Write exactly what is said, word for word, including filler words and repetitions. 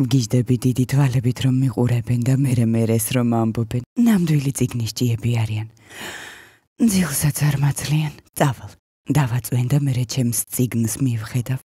ვგიჟდები დიდი თვალებით რომ მიყურებენ და მერე მერეს რომ ამბობენ. ნამდვილი წიგნის ჭიები არიან. ძილსაც არ მაცლიან. წავალ. დავაწვენ და მერე ჩემს წიგნს მივხედავ.